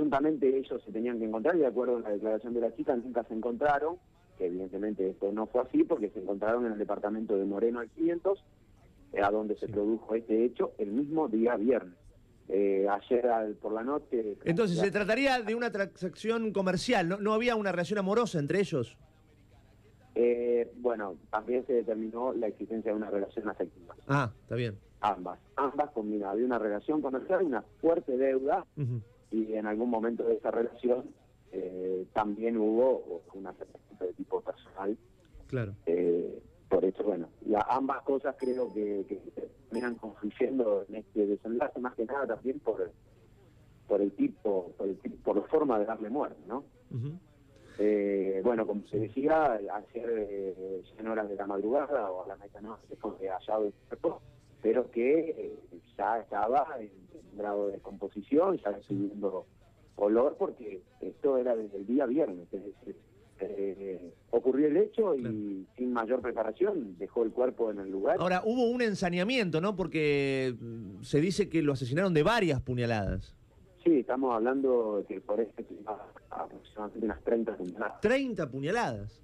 presuntamente ellos se tenían que encontrar, y de acuerdo a la declaración de la chica, nunca se encontraron, que evidentemente esto no fue así, porque se encontraron en el departamento de Moreno al 500, a donde se produjo este hecho el mismo día viernes. Ayer por la noche... Entonces, ¿se trataría de una transacción comercial? ¿No había una relación amorosa entre ellos? Bueno, también se determinó la existencia de una relación afectiva. Ah, está bien. Ambas combinadas. Había una relación comercial, una fuerte deuda, y en algún momento de esa relación también hubo una afectación de tipo personal. Claro. Por eso, bueno, ambas cosas creo que terminan confluyendo en este desenlace, más que nada también por la forma de darle muerte, ¿no? Bueno, como se decía, ayer ya en horas de la madrugada o a la medianoche fue hallado el cuerpo, pero que ya estaba en grado de descomposición, ya recibiendo olor, porque esto era desde el día viernes. Es decir, ocurrió el hecho y sin mayor preparación dejó el cuerpo en el lugar. Ahora, hubo un ensañamiento, ¿no? Porque se dice que lo asesinaron de varias puñaladas. Sí, estamos hablando de que por eso aproximadamente unas 30 puñaladas. 30 puñaladas.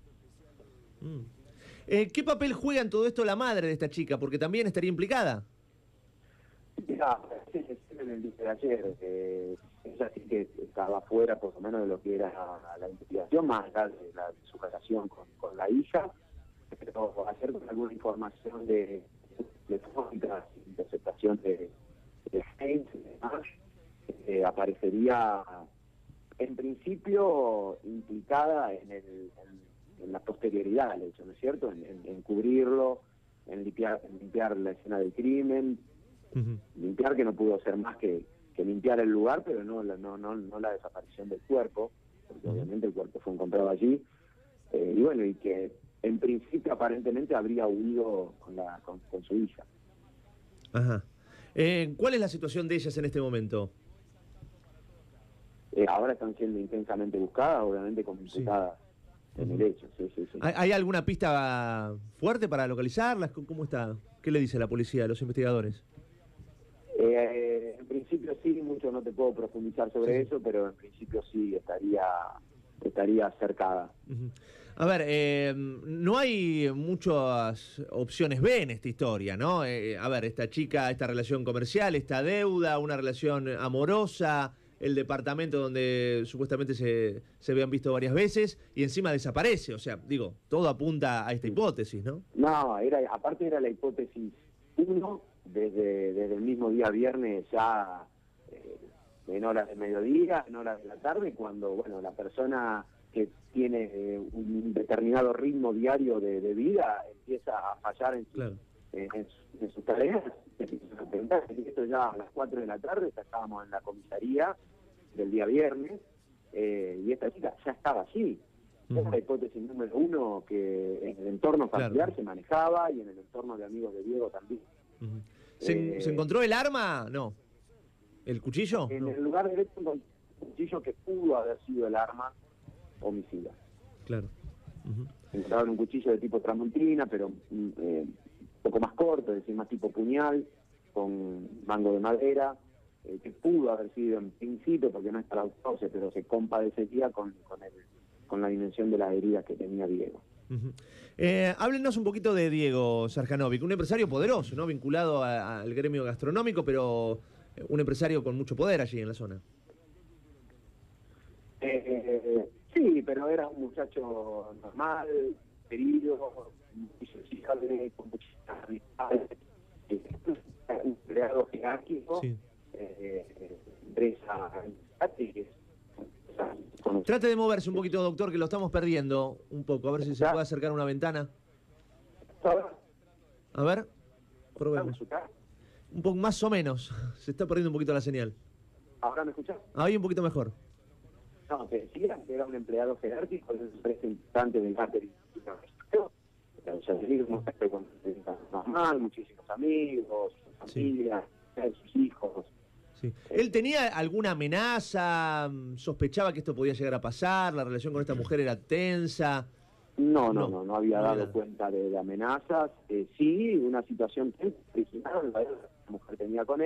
¿Qué papel juega en todo esto la madre de esta chica? Porque también estaría implicada. Mirá, en el día de ayer, ella sí que estaba fuera por lo menos de lo que era la investigación, más allá de su relación con la hija, pero ayer con alguna información de interceptación de Heinz y demás, aparecería en principio implicada en la posterioridad del hecho, ¿no es cierto? En cubrirlo, en limpiar la escena del crimen, limpiar, que no pudo ser más que limpiar el lugar, pero no la desaparición del cuerpo, porque obviamente el cuerpo fue encontrado allí, y bueno, y que en principio aparentemente habría huido con su hija. Ajá. ¿Cuál es la situación de ellas en este momento? Ahora están siendo intensamente buscadas, obviamente como imputadas en el hecho. Sí. ¿Hay alguna pista fuerte para localizarlas? ¿Cómo está? ¿Qué le dice la policía, los investigadores? En principio sí, mucho no te puedo profundizar sobre eso, pero en principio sí estaría acercada. A ver, no hay muchas opciones B en esta historia, ¿no? A ver, esta chica, esta relación comercial, esta deuda, una relación amorosa, el departamento donde supuestamente se habían visto varias veces y encima desaparece. O sea, digo, todo apunta a esta hipótesis, ¿no? No, aparte era la hipótesis 1, desde el mismo día viernes ya en horas de mediodía, en horas de la tarde, cuando, bueno, la persona que tiene un determinado ritmo diario de vida empieza a fallar en sus tareas. Esto ya a las 4 de la tarde, ya estábamos en la comisaría del día viernes, y esta chica ya estaba allí. Es la hipótesis número 1 que en el entorno familiar se manejaba, y en el entorno de amigos de Diego también. ¿Se encontró el arma? No. ¿El cuchillo? En el lugar del hecho, un cuchillo que pudo haber sido el arma homicida. Claro. Encontraron un cuchillo de tipo tramontina, pero un poco más corto, es decir, más tipo puñal, con mango de madera, que pudo haber sido en principio, porque no está la autopsia, pero se compadecería con la dimensión de las heridas que tenía Diego. Háblenos un poquito de Diego Sarjanovic, un empresario poderoso, ¿no? Vinculado al gremio gastronómico, pero un empresario con mucho poder allí en la zona. Sí, pero era un muchacho normal, querido, con muchísimas amistades, un empleado jerárquico, empresa. Trate de moverse un poquito, doctor, que lo estamos perdiendo un poco. A ver si se puede acercar a una ventana. A ver, probemos. Un poco más o menos. Se está perdiendo un poquito la señal. ¿Ahora me escuchás? Ahí un poquito mejor. No, te decía que era un empleado jerárquico de una empresa importante del catering. Normal, muchísimos amigos, su familia, sus hijos. Sí. ¿Él tenía alguna amenaza? ¿Sospechaba que esto podía llegar a pasar? ¿La relación con esta mujer era tensa? No había dado cuenta de amenazas. Sí, una situación original la mujer tenía con él,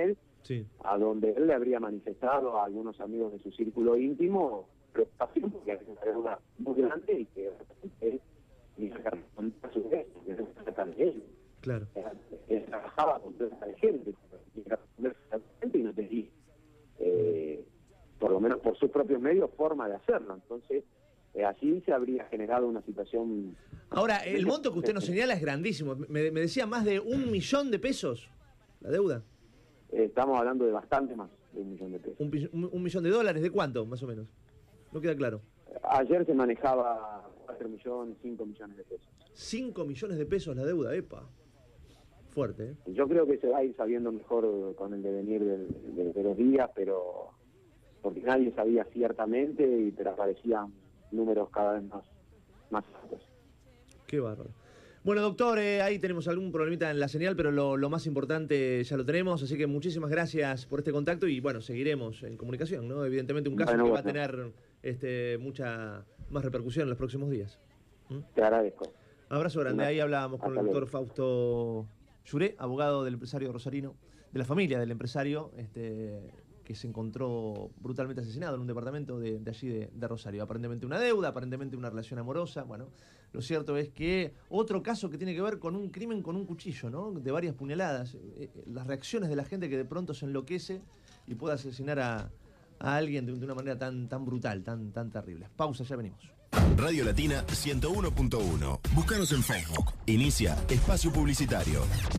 Sí. a donde él le habría manifestado a algunos amigos de su círculo íntimo preocupación porque había una deuda muy grande y que él tenía que responder a su vez, que no se trata de él. Claro. Él trabajaba con toda esa gente, tenía que responder a esa gente y no tenía, por lo menos por sus propios medios, forma de hacerlo. Entonces, así se habría generado una situación... Ahora, el monto que usted nos señala es grandísimo. Me decía más de 1 millón de pesos la deuda. Estamos hablando de bastante más de 1 millón de pesos. ¿Un millón de dólares? ¿De cuánto, más o menos? No queda claro. Ayer se manejaba 4 millones, 5 millones de pesos. 5 millones de pesos la deuda, epa. Fuerte, ¿eh? Yo creo que se va a ir sabiendo mejor con el devenir de los días, pero porque nadie sabía ciertamente, pero aparecían números cada vez más altos. Qué bárbaro. Bueno, doctor, ahí tenemos algún problemita en la señal, pero lo más importante ya lo tenemos, así que muchísimas gracias por este contacto y bueno, seguiremos en comunicación, ¿no? Evidentemente un caso que va a tener mucha más repercusión en los próximos días. Te agradezco. Abrazo grande. Ahí hablábamos con el doctor Fausto Lluré, abogado del empresario rosarino, de la familia del empresario, que se encontró brutalmente asesinado en un departamento de allí de Rosario. Aparentemente una deuda, aparentemente una relación amorosa. Bueno, lo cierto es que otro caso que tiene que ver con un crimen con un cuchillo, ¿no? De varias puñaladas. Las reacciones de la gente que de pronto se enloquece y puede asesinar a alguien de una manera tan brutal, tan terrible. Pausa, ya venimos. Radio Latina 101.1. Búscanos en Facebook. Inicia espacio publicitario.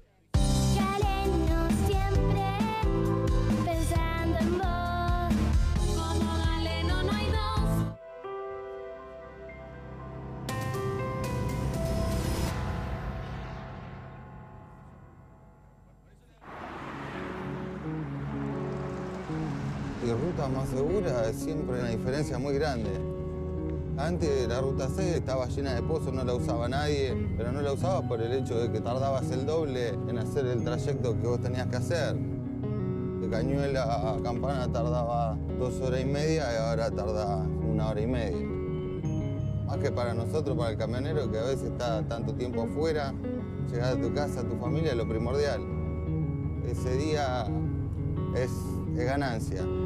Y ruta más segura es siempre una diferencia muy grande. Antes la ruta 6 estaba llena de pozos, no la usaba nadie, pero no la usaba por el hecho de que tardabas el doble en hacer el trayecto que vos tenías que hacer. De Cañuela a Campana tardaba 2 horas y media y ahora tarda 1 hora y media. Más que para nosotros, para el camionero que a veces está tanto tiempo afuera, llegar a tu casa, a tu familia es lo primordial. Ese día es ganancia.